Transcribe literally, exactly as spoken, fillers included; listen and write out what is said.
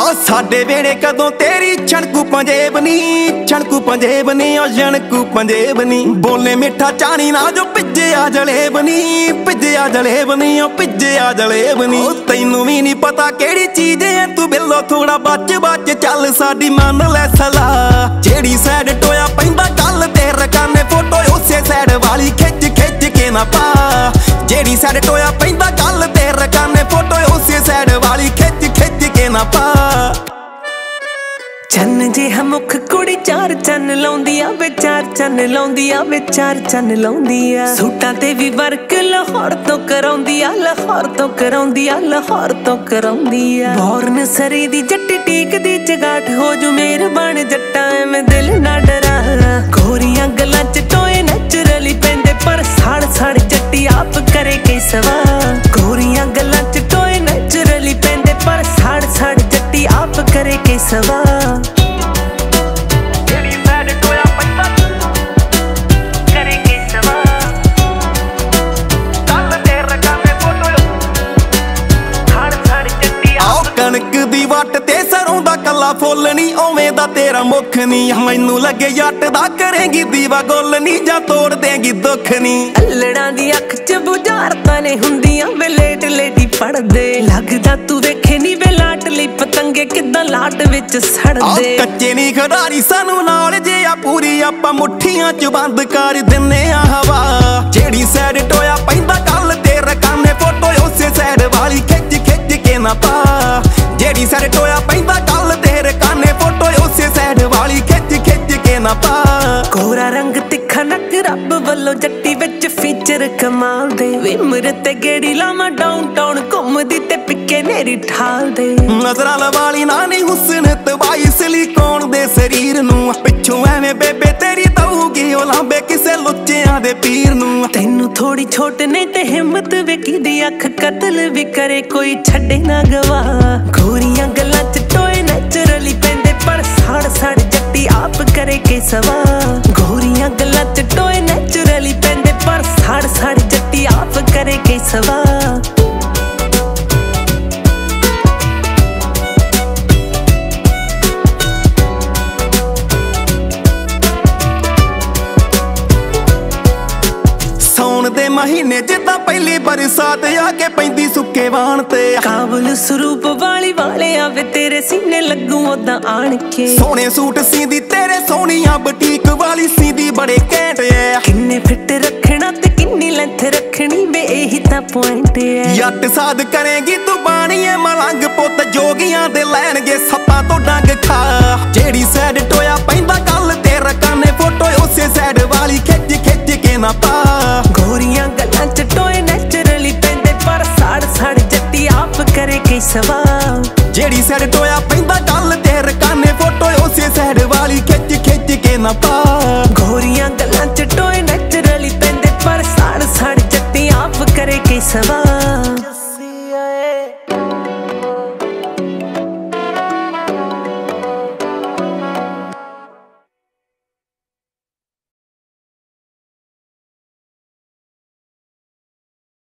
ओ साडे वेड़े कदों तेरी छणकू पंजेब नी, छणकू पंजेब नी, ओ छणकू पंजेब नी। बोले मिठा चाणी ना जो पिज्जे आ जलेब नी, पिज्जे आ जलेब नी, ओ पिज्जे आ जलेब नी। तैनू भी नहीं पता केड़ी चीज है तू बिल्लो थोड़ा बच बच चल साडी मान लै सलाह। जेड़ी सैड टोया पैंदा कल ते रकाने फोटो उसे सैड वाली खिच खिच के ना पा। जेड़ी सैड टोया पैंदा कल ते रकाने फोटो उसे सैड वाली खिच खिच के ना पा। चन्न जिहा मुख कुड़ी चार चन्न लाउंदी आ वे, चार चन्न लाउंदी आ वे, चार चन्न लाउंदी आ। सूटां ते भी वर्क लाहौर तो कराउंदी आ, लाहौर तो कराउंदी आ, लाहौर तो कराउंदी आ। बॉर्न सरी दी जट्टी टीक दी चगाट हो जू मेहरबान जट्टा एवें दिल ना डरा। गोरियां गल्लां च टोए नैचुरली पैंदे पर साड़ साड़ जट्टी आप करे के सवा। गोरियां गल्लां च टोए नैचुरली पैंदे पर साड़ साड़ जट्टी आप करे के सवा। कणक दी वट ते सरों दा कला फुल नी, ओवें दा तेरा मुख नी। मैनू लगे जट दा करेंगी दीवा गोल नी, जां तोड़ देंगी दुख नी। अल्लड़ां दी अख च बुझारतां ने हुंदियां वे लेट लेटी पड़दे। लगदा तू वेखे नी वे लाट लई पतंगे किदां लाट विच सड़दे। कच्चे नी खड़ारी सानू नाल जे आ पूरी आपां मुट्ठियां च बंद कर दिन्ने आ हवा। जेड़ी सैड टोया पैंदा कल ते रकाने फोटो उसे सैड वाली खिच खिच के ना पा। जेड़ी सैड टोया पैंदा कल ते रकाने फोटो उसे सैड वाली खिच खिच के ना पा। कोरा रंग तिखा नक रब वल्लों जट्टी विच फीचर कमाल दे। विमर ते गेड़ी लावां डाउनटाउन घुमदी ते पिक्के नेरी ठाल दे। नजरां लवाली ना नी हुस्न तबाई सिलिकॉन दे शरीर नू। पिछों एवें बेबे तेरी दऊगी ओ लांबे किसे लुच्चियां दे पीर नू। तैनू थोड़ी छोट ने ते हिम्मत वे किदी अख कतल भी करे कोई छड्डे ना गवा। गोरियां गल्लां च टोए नैचुरली पैंदे पर साड़ साड़ जट्टी आप करे के सवा। गोरियां गल्लां च टोए नैचुरली पैंदे पर साड़ साड़ जट्टी आप करे के सवा। दे महीने जिदा पहली बरसात आके पैंदी सुके वाण ते। काबुल स्वरूप वाली वाले आवे तेरे सीने लगू ओदा आण के। सोने सूट सींदी तेरे सोनिया बुटीक वाली सींदी बड़े कैंट है। किन्ने फिट रखना ते किन्नी लेंथ रखनी वे यही तां पॉइंट है। जट साध करेंगी तू बाणीए मलंग पुत जोगियां दे लैणगे सप्पां तो डंग खा। जेड़ी सैड टोया पैंदा कल ते रकाने फोटो उसे सैड वाली खिच खिच के ना पा। गोरियां गल्लां च टोए नैचुरली पैंदे पर साड़ साड़ जट्टी आप करे के सवा। जेड़ी सैड टोया पैंदा कल ते रकाने फोटो उसे सैड वाली खिच खिच के ना पा। गोरियां गल्लां च टोए नैचुरली पैंदे पर साड़ साड़ जट्टी आप करे के सवा।